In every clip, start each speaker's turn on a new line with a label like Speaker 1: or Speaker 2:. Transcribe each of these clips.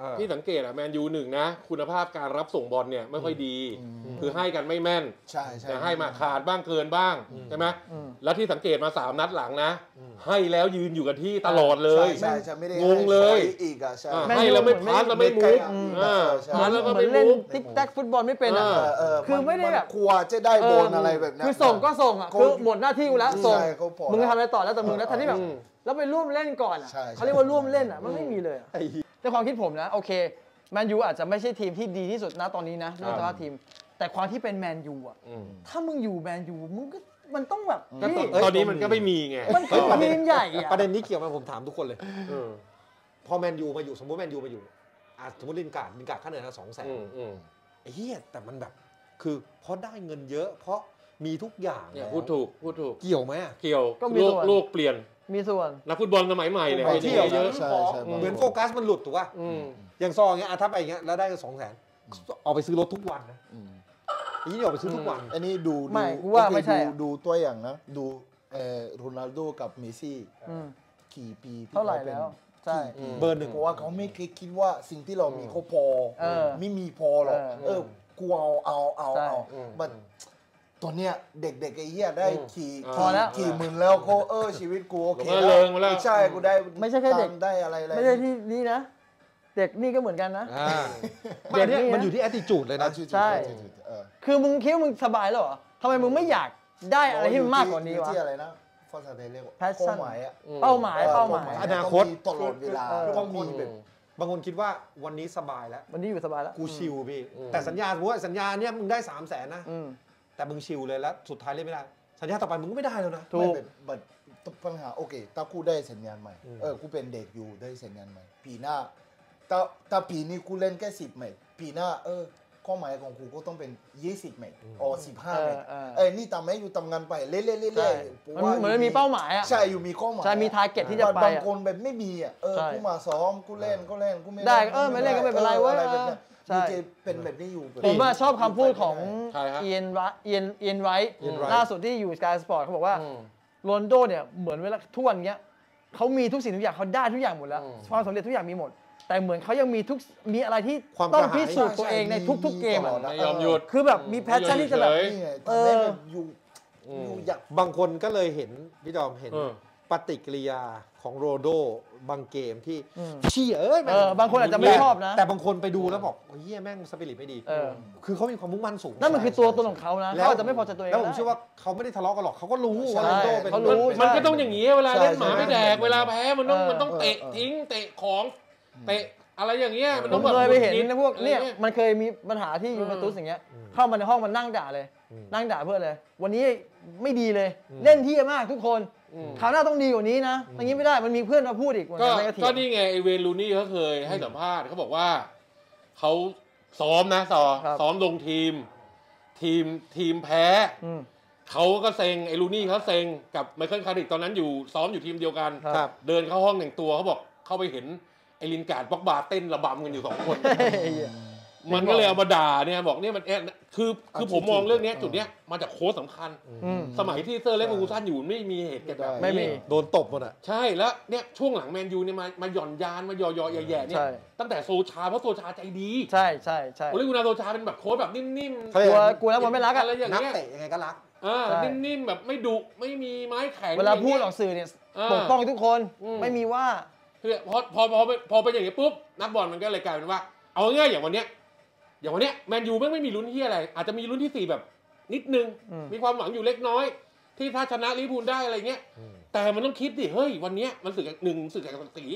Speaker 1: ที่สังเกตอะแมนยูหนึ่งนะคุณภาพการรับส่งบอลเนี่ยไม่ค่อยดีคือให้กันไม่แม่น
Speaker 2: ใช่
Speaker 1: แต่ให้มาขาดบ้างเกินบ้างใช่ไหมแล้วที่สังเกตมา3 นัดหลังนะให้แล้วยืนอยู่กับที่ตลอดเลย
Speaker 2: ใช่ไม่ได้
Speaker 1: งงเลย
Speaker 2: อีกอะใช่
Speaker 1: ให้แล้วไม่พัสแล้วไม่มูฟ
Speaker 3: แล้วก็เล่นติ๊กแท็กฟุตบอลไม่เป็นคือไม่ได้แบบ
Speaker 2: กลัวจะได้บอลอะไรแบบนั้น
Speaker 3: คือส่งก็ส่งอ่ะคือหมดหน้าที่กูแล้วส่งมึงทำอะไรต่อแล้วแต่มึงแล้วทันที่แบบแล้วไปร่วมเล่นก่อนอ่ะเขาเรียกว่าร่วมเล่นอ่ะมันไม่มีเลยในความคิดผมนะโอเคแมนยูอาจจะไม่ใช่ทีมที่ดีที่สุดนะตอนนี้นะเรื่องสภาพทีมแต่ความที่เป็นแมนยูอ่ะถ้ามึงอยู่แมนยูมึงก็มันต้องแบบ
Speaker 1: ตอนนี้มันก็ไม่มีไง
Speaker 3: มันคือทีมใหญ่อะ
Speaker 4: ประเด็นนี้เกี่ยวมาผมถามทุกคนเลยพอแมนยูมาอยู่สมมติแมนยูมาอยู่สมมติลินการ์ดค่าเหนื่อยละ200,000ไอ้เหี้ยแต่มันแบบคือเพราะได้เงินเยอะเพราะมีทุกอย่าง
Speaker 1: พูดถูก
Speaker 4: เกี่ยวไหม
Speaker 1: เกี่ยวโลกเปลี่ยน
Speaker 3: มีส่วน
Speaker 1: นักฟุตบอลสมัยใหม่เนี่ย
Speaker 4: เที่ยวเยอะเหมือนโฟกัสมันหลุดถูกป่ะอย่างซออย่างเงี้ยถ้าไปอย่างเงี้ยแล้วได้200,000เอาไปซื้อรถทุกวันนะนี่ออกไปซื้อทุกวัน
Speaker 2: อันนี้ดู
Speaker 3: ไม่ว่าไม่ใช่
Speaker 2: ดูตัวอย่างนะดูโรนัลโดกับเมสซี่กี่ปี
Speaker 3: เท่าไหร่แล้วใช่
Speaker 2: เบอร์ 1เพราะว่าเขาไม่เคยคิดว่าสิ่งที่เรามีเขาพอไม่มีพอหรอกกูเอามันตอนเนี้ยเด็กๆไอ้เหี้ยได้ขี่หมื่นแล้วเขาชีวิตกูโอเคแล้วใช่กูได้
Speaker 3: ไม่ใช่แค่เด็ก
Speaker 2: ได้อะไร
Speaker 3: ไม่ใช่ที่นี่นะเด็กนี่ก็เหมือนกันนะ
Speaker 4: เด็กนี่มันอยู่ที่ attitude เลยนะ
Speaker 3: ใช่คือมึงคิดว่ามึงสบายแล้วเหรอทำไมมึงไม่อยากได้อะไรที่มันมากกว่านี้วะ
Speaker 2: ที่อะไรนะภาษาไทยเรียกว่า
Speaker 3: เป้าหมาย
Speaker 2: อนาคตตลอดเวลาต้องมีแบบ
Speaker 4: บางคนคิดว่าวันนี้สบายแล้ว
Speaker 3: วันนี้อยู่สบายแล้ว
Speaker 4: กูชิลพี่แต่สัญญาสมมติว่าสัญญาเนี่ยมึงได้300,000นะแต่มึงชิลเลยแล้วสุดท้ายเล่นไม่ได้สัญญาต่อไปมึงก็ไม่ได้แล้วนะ
Speaker 3: ถูก
Speaker 2: ปัญหาโอเคถ้ากูได้สัญญาณใหม่กูเป็นเด็กอยู่ได้สัญญาณใหม่ปีหน้าถ้าปีนี้กูเล่นแค่10 แมตช์ปีหน้าข้อหมายของกูก็ต้องเป็น20 แมตช์15 แมตช์นี่ทำให้อยู่ทำงานไปเรื่อยๆ
Speaker 3: เหมือนมีเป้าหมายอ่ะ
Speaker 2: ใช่อยู่มีข้อหมาย
Speaker 3: ใช่มีทาร์เก็ตที่จะไป
Speaker 2: บางคนแบบไม่มีกูมาซ้อมกูเล่นกูไม่
Speaker 3: ได้ไม่เล่นก็ไม่เป็นไรเว้ย
Speaker 2: ใช่เป็นแบบนี้อยู่
Speaker 3: ผมว่าชอบคำพูดของเอียนไรท์ล่าสุดที่อยู่สกายสปอร์ตเขาบอกว่าโรนลโดเนี่ยเหมือนเวลาทุกวันเนี้ยเขามีทุกสิ่งทุกอย่างเขาได้ทุกอย่างหมดแล้วความสำเร็จทุกอย่างมีหมดแต่เหมือนเขายังมีอะไรที่ต้องพิสูจน์ตัวเองในทุกๆเกม
Speaker 1: ไม่ยอมหยุด
Speaker 3: คือแบบมีแพชชั่นที่จะแบบ
Speaker 2: อยู่
Speaker 4: อยากบางคนก็เลยเห็นพี่ดอมเห็นปฏิกิริยาของโรโดบางเกมที่เชี่ย
Speaker 3: บางคนอาจจะไม่ชอบนะ
Speaker 4: แต่บางคนไปดูแล้วบอกเฮียแม่งสปิริตไม่ดีคือเขามีความมุ่งมั่นสูง
Speaker 3: นั่นมันคือตัวตนของเขานะเขาจะไม่พอใจตัวเอง
Speaker 4: แล้วผมเชื่อว่าเขาไม่ได้ทะเลาะกันหรอกเขาก็รู้ว่าโรโดเป็น
Speaker 1: มันก็ต้องอย่างนี้เวลาเล่นหมาไม่แดกเวลาแพ้มันต้องเตะทิ้งเตะของเตะอะไรอย่างเงี้ยมันต้อง
Speaker 3: เคยไปเห็นนะพวกเนี่ยมันเคยมีปัญหาที่ยูเวนตุสอย่างเงี้ยเข้ามาในห้องมันนั่งด่าเลยนั่งด่าเพื่อนเลยวันนี้ไม่ดีเลยเล่นที่มากทุกคนคราวหน้าต้องดีกว่านี้นะอย่างนี้ไม่ได้มันมีเพื่อนมาพูดอีก
Speaker 1: ก็นี่ไงไอเวย์ลูนี่เขาเคยให้สัมภาษณ์เขาบอกว่าเขาซ้อมนะซ้อมลงทีมแพ้เขาก็เซ็งไอลูนี่เขาเซ็งกับไมเคิลคาริกตอนนั้นอยู่ซ้อมอยู่ทีมเดียวกันเดินเข้าห้องแต่งตัวเขาบอกเข้าไปเห็นไอลินการ์ดบ็อกบาเต้นระบำกันอยู่2 คนมันก็เลยเอามาด่าเนี่ยบอกเนี่ยมันคือผมมองเรื่องนี้จุดเนี้ยมาจากโค้ชสำคัญสมัยที่เซอร์เล็กฟูซันอยู่ไม่มีเหตุการณ์แบบ
Speaker 3: นี้
Speaker 4: โดนตบหมดอ่ะ
Speaker 1: ใช่แล้วเนี่ยช่วงหลังแมนยูเนี่ยมาหย่อนยานมายอๆแย่ๆเนี่ยตั้งแต่โซชาเพราะโซชาใจดี
Speaker 3: ใช่
Speaker 1: โอเลกุนาโซชาเป็นแบบโค้ชแบบนิ่ม
Speaker 3: ๆกลัวแล้วมันไม่รัก
Speaker 1: อะไรอย่างเงี้ย
Speaker 4: นักเตะยังไงก็รัก
Speaker 1: นิ่มๆแบบไม่ดุไม่มีไม้แข็ง
Speaker 3: เวลาพูดออกสื่อเนี่ยปกป้องทุกคนไม่มีว่า
Speaker 1: คือพอเป็นอย่างนี้ปุ๊บนักบอลมันก็เลยกลายเป็นว่าเอาง่ายอย่างวันเนี้ยแมนยูไม่มีลุ้นที่อะไรอาจจะมีลุ้นที่4แบบนิดนึงมีความหวังอยู่เล็กน้อยที่ถ้าชนะลิเวอร์พูลได้อะไรเงี้ยแต่มันต้องคิดดิเฮ้ยวันเนี้ยมันสึก1สึกแข่งศักดิ์ศรี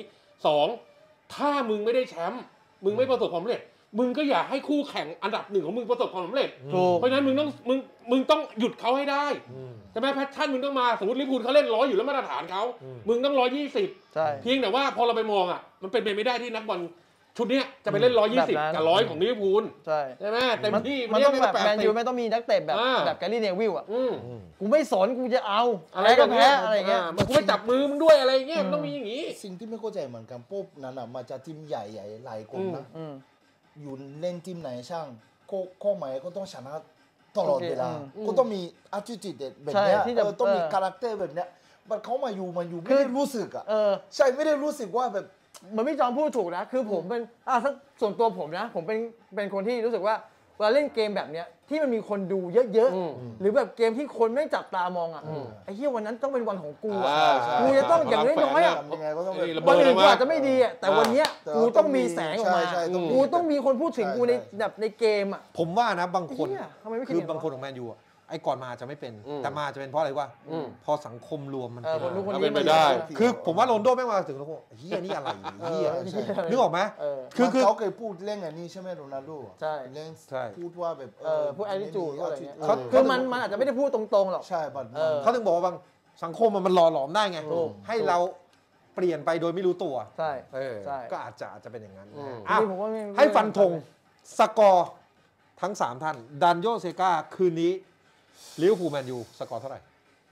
Speaker 1: 2ถ้ามึงไม่ได้แชมป์มึงไม่ประสบความสำเร็จมึงก็อยากให้คู่แข่งอันดับ1ของมึงประสบความสำเร็จเพราะฉะนั้นมึงต้องหยุดเขาให้ได้ใช่ไหมแพชชั่นมึงต้องมาสมมติลิเวอร์พูลเขาเล่น100อยู่แล้วมาตรฐานเขามึงต้อง120เพียงแต่ว่าพอเราไปมองอ่ะมันเป็นไปไม่ได้ที่นักบอลชุดนี้จะไปเล่น120กับ100ของลิเวอร์พูลใช่ไหมเต็มที่
Speaker 3: มันต้องแบบแมนยูไม่ต้องมีนักเตะแบบแกรี่เนวิลอ่ะกูไม่สนกูจะเอาอะไรก็แพ้อะไรเงี้ย
Speaker 1: กูไม่จับมือมึงด้วยอะไรเงี้ยมันต้องมีอย่างงี้
Speaker 2: สิ่งที่ไม่เข้าใจเหมือนกันปุ๊บนั้นอ่ะมาจากทีมใหญ่ๆหลายคนนะอยู่เล่นทีมไหนช่างข้อหมายก็ต้องชนะตลอดเวลาก็ต้องมี attitude แบบเนี้ยต้องมีคาแรคเตอร์แบบเนี้ยมันเขามาอยู่ไม่ได้รู้สึกอ่ะใช่ไม่ได้รู้สึกว่าแบบ
Speaker 3: เหมือนพี่จอมพูดถูกนะคือผมเป็นส่วนตัวผมนะผมเป็นคนที่รู้สึกว่าเวลาเล่นเกมแบบเนี้ยที่มันมีคนดูเยอะๆหรือแบบเกมที่คนไม่จับตามองอ่ะไอ้เหี้ยวันนั้นต้องเป็นวันของกูอ่ะกูจะต้องอย่างน้อยๆอ่ะ
Speaker 2: ยังไงก็ต้อง
Speaker 3: วันอื่นกูอาจจะไม่ดีอ่ะแต่วันเนี้ยกูต้องมีแสงออกมากูต้องมีคนพูดถึงกูในแบบในเกมอ่ะ
Speaker 4: ผมว่านะบางคน
Speaker 3: ทำไมไม่คิด
Speaker 4: คือบางคนของแมนยูไอ้ก่อนมาจะไม่เป็นแต่มาจะเป็นเพราะอะไรวะพอสังคมรวมมัน
Speaker 3: คนนู้นคน
Speaker 1: เป็
Speaker 3: นี้
Speaker 1: นไปได้
Speaker 4: คือผมว่าโรนลโดแม่งมาถึงแล้วก็เฮียนี่อะไรเฮียนึกออกไหม
Speaker 2: คือเขาเคยพูดเรื่องอันนี้ใช่ไหมโรนัลโด
Speaker 3: ใช่
Speaker 2: เรื่องพูดว่าแบบ
Speaker 3: พวกแอทิจูดอะไรเงี้ย
Speaker 2: เขา
Speaker 3: คือมันอาจจะไม่ได้พูดตรงๆหรอก
Speaker 2: ใช่บัด
Speaker 4: เขาถึงบอกว่าบางสังคมมันหล่อหลอมได้ไงให้เราเปลี่ยนไปโดยไม่รู้ตัว
Speaker 3: ใช่
Speaker 4: ก็อาจจะเป็นอย่างนั้น
Speaker 3: ผมว่า
Speaker 4: ให้ฟันธงสกอร์ทั้ง3ท่านดันโยเซกาคืนนี้ลิเวอร์พูลแมนยูสกอร์เท่าไหร่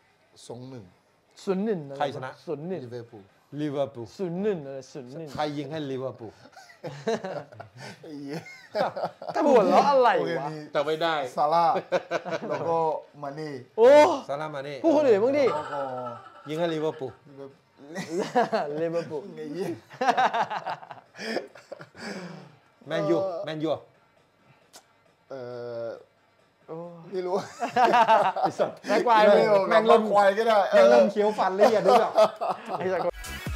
Speaker 2: 2-1
Speaker 4: ใครชนะ
Speaker 2: ลิเวอร์พูล
Speaker 4: ลิเวอร์พูล
Speaker 3: 0-1
Speaker 4: ใครยิงให้ลิเวอร์พูล
Speaker 3: ถ้าหัวเราะอะไรวะ
Speaker 1: แต่ไม่ได้
Speaker 2: ซาร่าแล้วก็มานี่
Speaker 3: โอ้
Speaker 4: ซาลามานี่
Speaker 3: พูดคนอื่นบ้างดิ
Speaker 2: แล้วก็
Speaker 4: ยิงให้ลิเวอร์พูล
Speaker 3: ลิเวอร์พูล
Speaker 2: ไงยี่
Speaker 4: แมนยู
Speaker 2: ไม่รู้
Speaker 3: แม็กควาย
Speaker 2: แม่งลมควายก็ได้
Speaker 4: แม่งเริ่มเคี้ยวฟันเลยอ่ะดูแบบ
Speaker 3: ไอ้สักคน